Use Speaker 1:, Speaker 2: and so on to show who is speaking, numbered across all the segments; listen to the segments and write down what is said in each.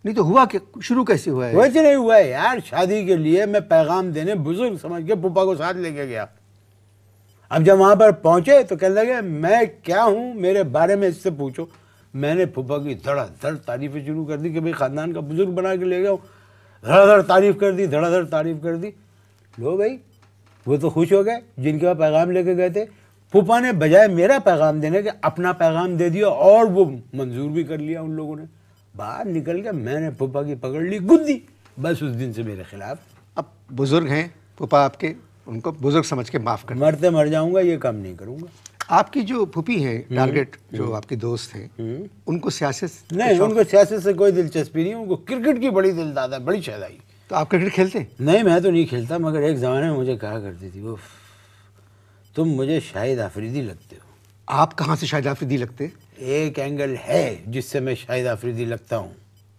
Speaker 1: नहीं तो हुआ कि शुरू कैसे हुआ है?
Speaker 2: वैसे नहीं हुआ है यार, शादी के लिए मैं पैगाम देने बुजुर्ग समझ के फूफा को साथ लेके गया। अब जब वहाँ पर पहुँचे तो कहने लगे मैं क्या हूँ, मेरे बारे में इससे पूछो। मैंने फूफा की धड़ाधड़ तारीफ़ें शुरू कर दी कि भाई ख़ानदान का बुजुर्ग बना के ले गया हूँ। धड़ाधड़ तारीफ़ कर दी, धड़ाधड़ तारीफ़ कर दी। लो भाई, वो तो खुश हो गए जिनके पास पैगाम लेके गए थे। फूफा ने बजाय मेरा पैगाम देने के अपना पैगाम दे दिया और वो मंजूर भी कर लिया उन लोगों ने। बाहर निकल के मैंने फूफा की पकड़ ली गुद्दी। बस उस दिन से मेरे खिलाफ।
Speaker 1: अब बुजुर्ग हैं फूफा आपके, उनको बुजुर्ग समझ के माफ़ कर।
Speaker 2: मरते मर जाऊंगा, ये काम नहीं करूंगा।
Speaker 1: आपकी जो फूफी हैं टारगेट, जो आपके दोस्त हैं, उनको सियासत
Speaker 2: नहीं, उनको सियासत से कोई दिलचस्पी नहीं। उनको क्रिकेट की बड़ी दिलदादा है, बड़ी शहदाई।
Speaker 1: तो आप क्रिकेट खेलते हैं?
Speaker 2: नहीं, मैं तो नहीं खेलता, मगर एक ज़माने में मुझे कहा करती थी वो, तुम मुझे शाहिद आफरीदी लगते हो।
Speaker 1: आप कहाँ से शाहिद आफरीदी लगते?
Speaker 2: एक एंगल है जिससे मैं शाहिद आफरीदी लगता हूँ।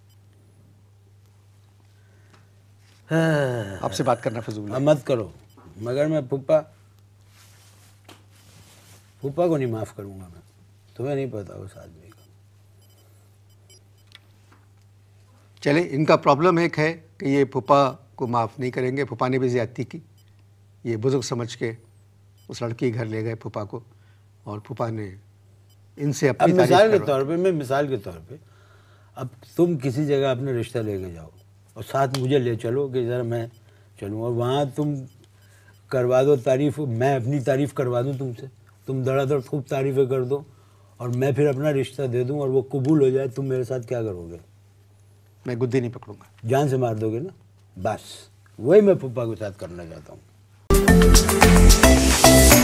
Speaker 1: आपसे बात करना फजूल है।
Speaker 2: मत करो, मगर मैं फूफा को नहीं माफ़ करूँगा मैं। तुम्हें नहीं पता उस आदमी का।
Speaker 1: चले, इनका प्रॉब्लम एक है कि ये फूफा को माफ़ नहीं करेंगे। फूफा ने भी ज़्यादती की। ये बुजुर्ग समझ के उस लड़की के घर ले गए फूफा को, और फूफा ने इनसे अपनी
Speaker 2: मिसाल के तौर पे, मैं मिसाल के तौर पे, अब तुम किसी जगह अपने रिश्ता लेके जाओ और साथ मुझे ले चलो कि ज़रा मैं चलूँ, और वहाँ तुम करवा दो तारीफ़, मैं अपनी तारीफ़ करवा दूँ तुमसे, तुम धड़ाधड़ खूब तारीफ़ें कर दो और मैं फिर अपना रिश्ता दे दूँ और वो कबूल हो जाए, तुम मेरे साथ क्या करोगे?
Speaker 1: मैं गुद्दी नहीं पकड़ूंगा।
Speaker 2: जान से मार दोगे ना? बस वही मैं फूफा के साथ करना चाहता हूँ।